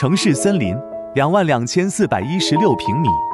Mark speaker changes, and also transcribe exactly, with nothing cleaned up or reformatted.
Speaker 1: 城市森林两万两千四百一十六平米。